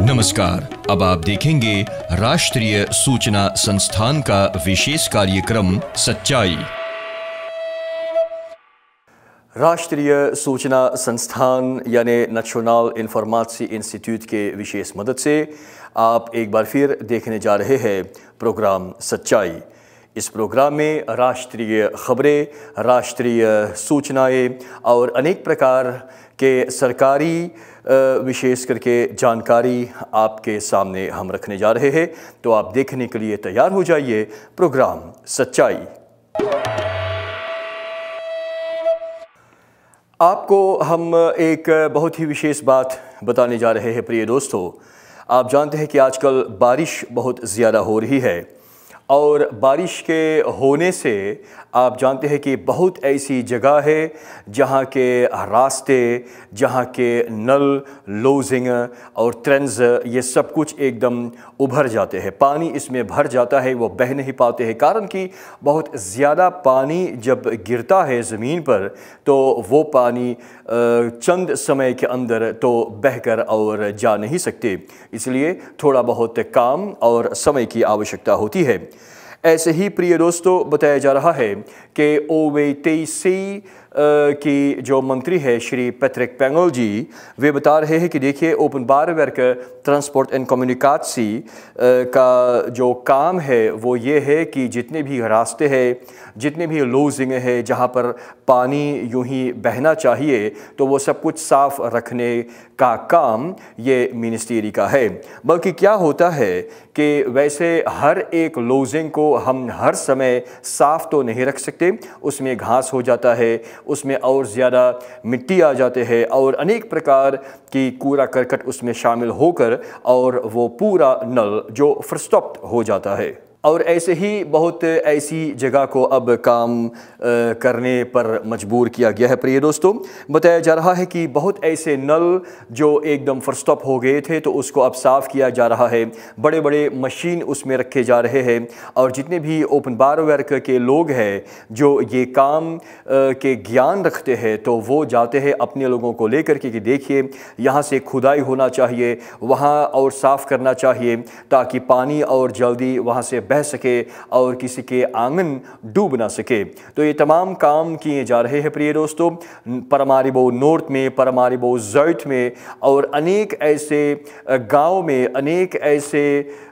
नमस्कार। अब आप देखेंगे राष्ट्रीय सूचना संस्थान का विशेष कार्यक्रम सच्चाई। राष्ट्रीय सूचना संस्थान यानी नेशनल इन्फॉर्मेशन इंस्टीट्यूट के विशेष मदद से आप एक बार फिर देखने जा रहे हैं प्रोग्राम सच्चाई। इस प्रोग्राम में राष्ट्रीय खबरें, राष्ट्रीय सूचनाएं और अनेक प्रकार के सरकारी विशेष करके जानकारी आपके सामने हम रखने जा रहे हैं। तो आप देखने के लिए तैयार हो जाइए प्रोग्राम सच्चाई। आपको हम एक बहुत ही विशेष बात बताने जा रहे हैं प्रिय दोस्तों। आप जानते हैं कि आजकल बारिश बहुत ज़्यादा हो रही है और बारिश के होने से आप जानते हैं कि बहुत ऐसी जगह है जहाँ के रास्ते, जहाँ के नल, लूजिंग और ट्रेंड्स ये सब कुछ एकदम उभर जाते हैं। पानी इसमें भर जाता है, वो बह नहीं पाते हैं, कारण कि बहुत ज़्यादा पानी जब गिरता है ज़मीन पर तो वो पानी चंद समय के अंदर तो बहकर और जा नहीं सकते, इसलिए थोड़ा बहुत काम और समय की आवश्यकता होती है। ऐसे ही प्रिय दोस्तों बताया जा रहा है कि ओवेटीसी की जो मंत्री है श्री पैट्रिक पेंगल जी, वे बता रहे हैं कि देखिए ओपनबारwerk ट्रांसपोर्ट एंड कम्युनिकेशन का जो काम है वो ये है कि जितने भी रास्ते हैं, जितने भी लूजिंग है, जहाँ पर पानी यूं ही बहना चाहिए तो वो सब कुछ साफ रखने का काम ये मिनिस्ट्री का है। बल्कि क्या होता है कि वैसे हर एक लूजिंग को हम हर समय साफ तो नहीं रख सकते, उसमें घास हो जाता है, उसमें और ज़्यादा मिट्टी आ जाते हैं और अनेक प्रकार की कूड़ा करकट उसमें शामिल होकर और वो पूरा नल जो फर्स्टॉप्ड हो जाता है। और ऐसे ही बहुत ऐसी जगह को अब काम करने पर मजबूर किया गया है। प्रिय दोस्तों बताया जा रहा है कि बहुत ऐसे नल जो एकदम फर्स्टॉप हो गए थे तो उसको अब साफ़ किया जा रहा है, बड़े बड़े मशीन उसमें रखे जा रहे हैं और जितने भी ओपनबारwerk के लोग हैं जो ये काम के ज्ञान रखते हैं तो वो जाते हैं अपने लोगों को लेकर के कि देखिए यहाँ से खुदाई होना चाहिए, वहाँ और साफ़ करना चाहिए ताकि पानी और जल्दी वहाँ से बह सके और किसी के आंगन डूब ना सके। तो ये तमाम काम किए जा रहे हैं प्रिय दोस्तों परमारिबो नॉर्थ में, परमारिबो ज़ॉइथ में और अनेक ऐसे गांव में, अनेक ऐसे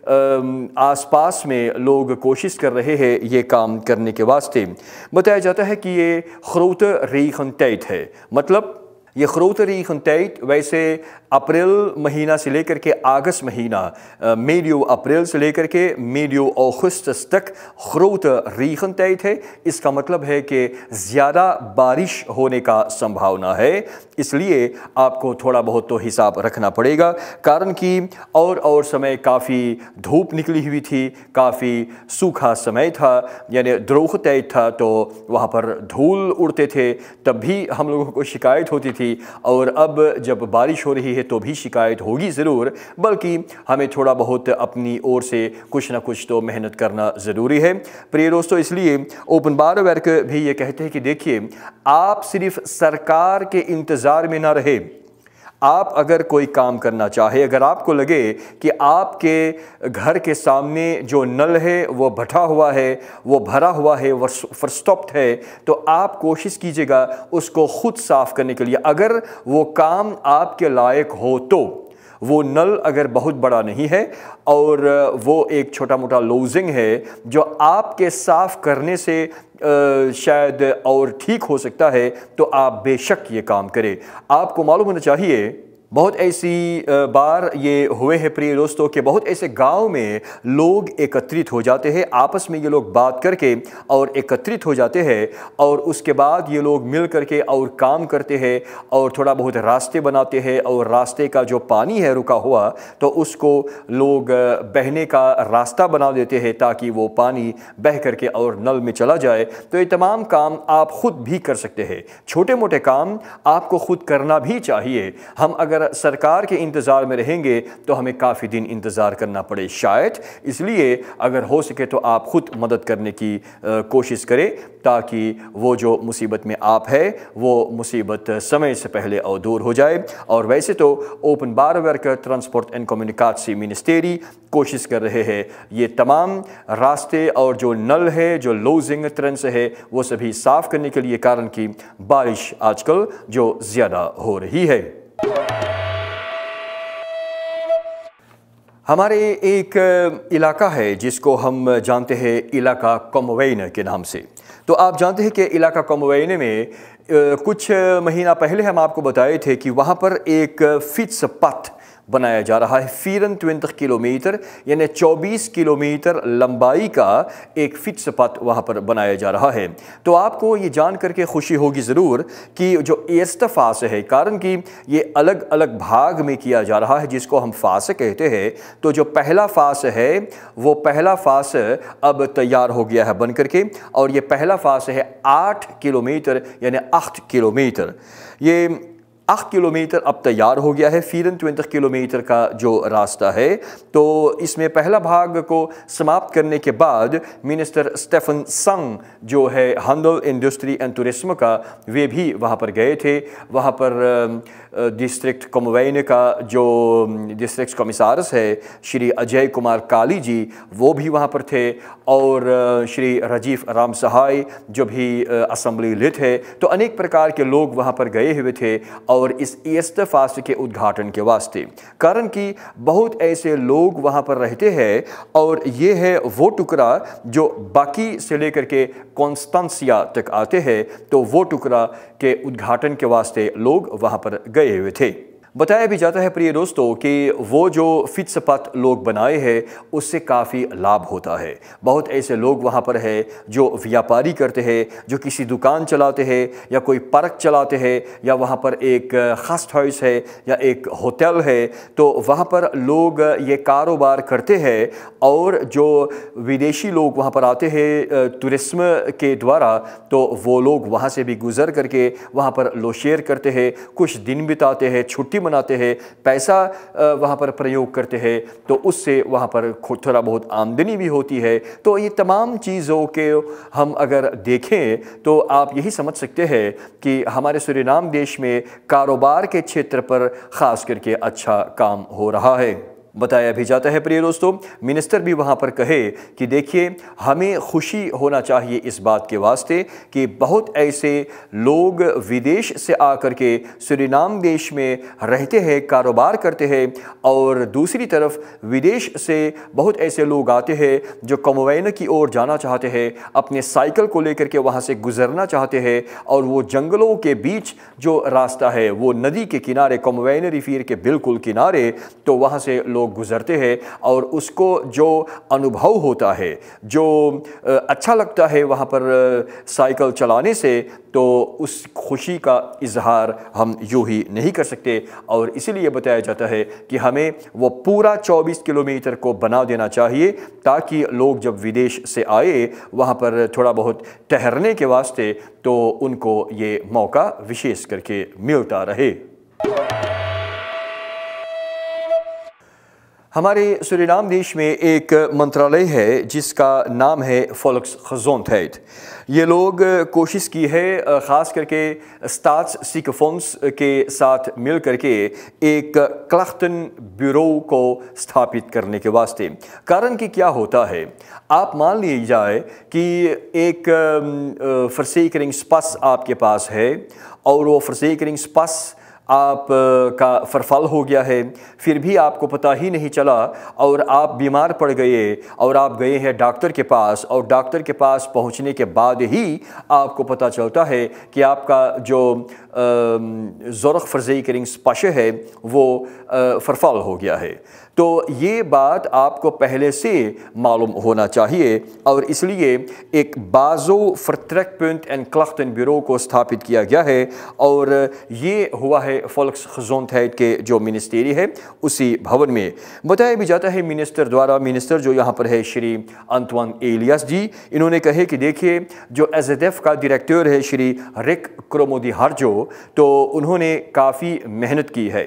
आसपास में लोग कोशिश कर रहे हैं ये काम करने के वास्ते। बताया जाता है कि ये ग्रोte regentijd है, मतलब ये ग्रोte regentijd वैसे अप्रैल महीना से लेकर के अगस्त महीना, मीडियो अप्रैल से लेकर के मीडियो अगस्त तक ग्रोte regentijd है। इसका मतलब है कि ज़्यादा बारिश होने का संभावना है, इसलिए आपको थोड़ा बहुत तो हिसाब रखना पड़ेगा, कारण कि और समय काफ़ी धूप निकली हुई थी, काफ़ी सूखा समय था यानी droogtijd था, तो वहाँ पर धूल उड़ते थे, तब भी हम लोगों को शिकायत होती थी और अब जब बारिश हो रही है तो भी शिकायत होगी ज़रूर, बल्कि हमें थोड़ा बहुत अपनी ओर से कुछ ना कुछ तो मेहनत करना ज़रूरी है प्रिय दोस्तों। इसलिए ओपनबारwerk भी ये कहते हैं कि देखिए आप सिर्फ सरकार के इंतज़ार में ना रहे, आप अगर कोई काम करना चाहे, अगर आपको लगे कि आपके घर के सामने जो नल है वो भटा हुआ है, वो भरा हुआ है, वो फर्स्टॉप्ड है, तो आप कोशिश कीजिएगा उसको खुद साफ़ करने के लिए। अगर वो काम आपके लायक हो तो वो नल अगर बहुत बड़ा नहीं है और वो एक छोटा मोटा लूजिंग है जो आपके साफ़ करने से शायद और ठीक हो सकता है, तो आप बेशक ये काम करें। आपको मालूम होना चाहिए बहुत ऐसी बार ये हुए हैं प्रिय दोस्तों कि बहुत ऐसे गांव में लोग एकत्रित हो जाते हैं, आपस में ये लोग बात करके और एकत्रित हो जाते हैं और उसके बाद ये लोग मिल करके और काम करते हैं और थोड़ा बहुत रास्ते बनाते हैं और रास्ते का जो पानी है रुका हुआ तो उसको लोग बहने का रास्ता बना देते हैं ताकि वो पानी बह करके और नल में चला जाए। तो ये तमाम काम आप खुद भी कर सकते हैं, छोटे मोटे काम आपको खुद करना भी चाहिए। हम अगर अगर सरकार के इंतज़ार में रहेंगे तो हमें काफ़ी दिन इंतज़ार करना पड़े शायद। इसलिए अगर हो सके तो आप ख़ुद मदद करने की कोशिश करें ताकि वो जो मुसीबत में आप है वो मुसीबत समय से पहले और दूर हो जाए। और वैसे तो ओपनबार worker transport and communication ministry कोशिश कर रहे हैं ये तमाम रास्ते और जो नल है, जो लूजिंग ट्रेंस है, वो सभी साफ़ करने के लिए, कारण कि बारिश आजकल जो ज़्यादा हो रही है। हमारे एक इलाका है जिसको हम जानते हैं इलाका कोमवैन के नाम से। तो आप जानते हैं कि इलाका कोमवैन में कुछ महीना पहले हम आपको बताए थे कि वहाँ पर एक फिट्स पथ बनाया जा रहा है। 24 किलोमीटर यानी 24 किलोमीटर लंबाई का एक फिट्स पथ वहाँ पर बनाया जा रहा है। तो आपको ये जान करके खुशी होगी ज़रूर कि जो एर्स्ट फास है, कारण कि ये अलग अलग भाग में किया जा रहा है जिसको हम फास कहते हैं। तो जो पहला फास है वो पहला फास अब तैयार हो गया है बन करके, और ये पहला फास है 8 किलोमीटर यानी 8 किलोमीटर। ये 8 किलोमीटर अब तैयार हो गया है। 24 किलोमीटर का जो रास्ता है, तो इसमें पहला भाग को समाप्त करने के बाद मिनिस्टर स्टेफन संग जो है हंडल इंडस्ट्री एंड टूरिज्म का, वे भी वहाँ पर गए थे। वहाँ पर डिस्ट्रिक्ट कोमवैन का जो डिस्ट्रिक्ट कमिश्नर है श्री अजय कुमार काली जी, वो भी वहाँ पर थे, और श्री राजीव राम सहाय जो भी असम्बली लीड है। तो अनेक प्रकार के लोग वहाँ पर गए हुए थे और इस एर्स्ट फास के उद्घाटन के वास्ते, कारण कि बहुत ऐसे लोग वहाँ पर रहते हैं और ये है वो टुकड़ा जो बाकी से लेकर के कॉन्स्टेंसिया तक आते हैं। तो वो टुकड़ा के उद्घाटन के वास्ते लोग वहाँ पर गए हुए थे। बताया भी जाता है प्रिय दोस्तों कि वो जो फिट्स पथ लोग बनाए हैं उससे काफ़ी लाभ होता है। बहुत ऐसे लोग वहाँ पर हैं जो व्यापारी करते हैं, जो किसी दुकान चलाते हैं या कोई पार्क चलाते हैं, या वहाँ पर एक गेस्ट हाउस है या एक होटल है, तो वहाँ पर लोग ये कारोबार करते हैं। और जो विदेशी लोग वहाँ पर आते हैं टूरिज्म के द्वारा, तो वो लोग वहाँ से भी गुज़र करके वहाँ पर लोशेयर करते हैं, कुछ दिन बिताते हैं, छुट्टी मनाते हैं, पैसा वहाँ पर प्रयोग करते हैं, तो उससे वहाँ पर थोड़ा बहुत आमदनी भी होती है। तो ये तमाम चीज़ों के हम अगर देखें तो आप यही समझ सकते हैं कि हमारे सूरीनाम देश में कारोबार के क्षेत्र पर ख़ास करके अच्छा काम हो रहा है। बताया भी जाता है प्रिय दोस्तों, मिनिस्टर भी वहाँ पर कहे कि देखिए हमें खुशी होना चाहिए इस बात के वास्ते कि बहुत ऐसे लोग विदेश से आकर के सूरीनाम देश में रहते हैं, कारोबार करते हैं, और दूसरी तरफ विदेश से बहुत ऐसे लोग आते हैं जो कोमवैन की ओर जाना चाहते हैं, अपने साइकिल को लेकर के वहाँ से गुजरना चाहते हैं, और वो जंगलों के बीच जो रास्ता है वो नदी के किनारे, कोमवैन रिफियर के बिल्कुल किनारे, तो वहाँ से लोग गुजरते हैं और उसको जो अनुभव होता है, जो अच्छा लगता है वहाँ पर साइकिल चलाने से, तो उस खुशी का इजहार हम यूँ ही नहीं कर सकते। और इसीलिए बताया जाता है कि हमें वो पूरा 24 किलोमीटर को बना देना चाहिए ताकि लोग जब विदेश से आए वहाँ पर थोड़ा बहुत ठहरने के वास्ते, तो उनको ये मौका विशेष करके मिलता रहे। हमारे सूरीनाम देश में एक मंत्रालय है जिसका नाम है वोल्क्सगेजondheid। ये लोग कोशिश की है ख़ास करके स्टाट्सज़ीkenfonds के साथ मिल करके एक क्लख्टन ब्यूरो को स्थापित करने के वास्ते। कारण कि क्या होता है, आप मान लीजिए जाए कि एक verzekeringspas आपके पास है और वो verzekeringspas आप का फरफल हो गया है, फिर भी आपको पता ही नहीं चला और आप बीमार पड़ गए और आप गए हैं डॉक्टर के पास, और डॉक्टर के पास पहुंचने के बाद ही आपको पता चलता है कि आपका जो zorgverzekeringspas है वो फरफल हो गया है। तो ये बात आपको पहले से मालूम होना चाहिए, और इसलिए एक बाज़ो vertrekpunt एंड क्लख्टन ब्यूरो को स्थापित किया गया है, और ये हुआ है वोल्क्सगेजondheid के जो मिनिस्ट्री है उसी भवन में। बताया भी जाता है मिनिस्टर द्वारा, मिनिस्टर जो यहाँ पर है श्री अंतवान एलियास जी, इन्होंने कहे कि देखिए जो एज़ेडेफ का डायरेक्टर है श्री रिक क्रोमोदी हार्जो, तो उन्होंने काफ़ी मेहनत की है।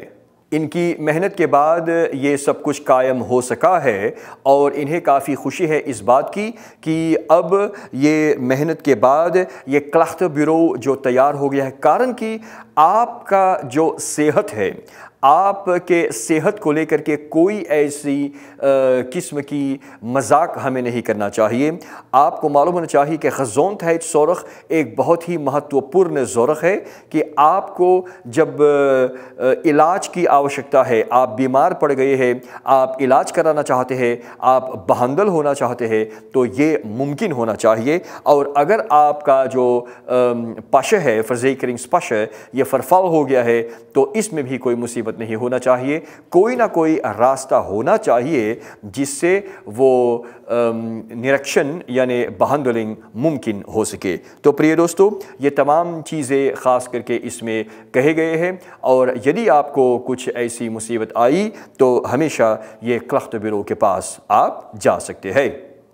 इनकी मेहनत के बाद ये सब कुछ कायम हो सका है और इन्हें काफ़ी खुशी है इस बात की कि अब ये मेहनत के बाद ये क्लाख्त ब्यूरो जो तैयार हो गया है, कारण कि आपका जो सेहत है, आपके सेहत को लेकर के कोई ऐसी किस्म की मजाक हमें नहीं करना चाहिए। आपको मालूम होना चाहिए कि ग़ज़ोंतहाइट ज़ोरख एक बहुत ही महत्वपूर्ण ज़ोरख है कि आपको जब इलाज की आवश्यकता है, आप बीमार पड़ गए हैं, आप इलाज कराना चाहते हैं, आप बहंदल होना चाहते हैं, तो ये मुमकिन होना चाहिए। और अगर आपका जो पश है, फ़र्ज़ेकरिंग पश, ये फरफाल हो गया है, तो इसमें भी कोई मुसीबत नहीं होना चाहिए। कोई ना कोई रास्ता होना चाहिए जिससे वो निरीक्षण यानी बहंदलिंग मुमकिन हो सके। तो प्रिय दोस्तों, ये तमाम चीज़ें ख़ास करके इसमें कहे गए हैं और यदि आपको कुछ ऐसी मुसीबत आई तो हमेशा ये क्लाख्त ब्यूरो के पास आप जा सकते हैं।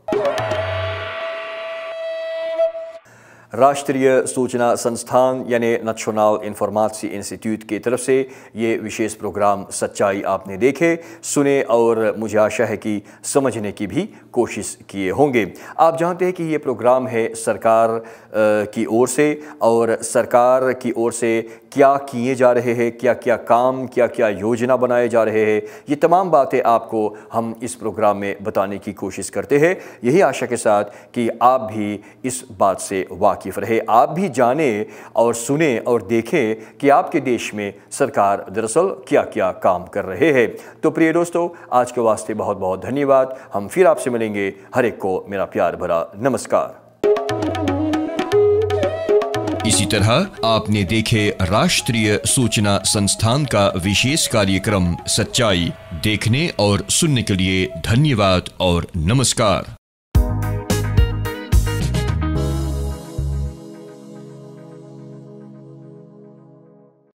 राष्ट्रीय सूचना संस्थान यानी नेशनल इन्फॉर्मेशन इंस्टीट्यूट की तरफ से ये विशेष प्रोग्राम सच्चाई आपने देखे, सुने और मुझे आशा है कि समझने की भी कोशिश किए होंगे। आप जानते हैं कि ये प्रोग्राम है सरकार की ओर से और सरकार की ओर से क्या किए जा रहे हैं, क्या क्या काम, क्या क्या योजना बनाए जा रहे हैं, ये तमाम बातें आपको हम इस प्रोग्राम में बताने की कोशिश करते हैं, यही आशा के साथ कि आप भी इस बात से वाकिफ़ रहे, आप भी जाने और सुने और देखें कि आपके देश में सरकार दरअसल क्या क्या काम कर रहे हैं। तो प्रिय दोस्तों, आज के वास्ते बहुत बहुत धन्यवाद। हम फिर आपसे मिलेंगे। हर एक को मेरा प्यार भरा नमस्कार। इसी तरह आपने देखे राष्ट्रीय सूचना संस्थान का विशेष कार्यक्रम सच्चाई। देखने और सुनने के लिए धन्यवाद और नमस्कार।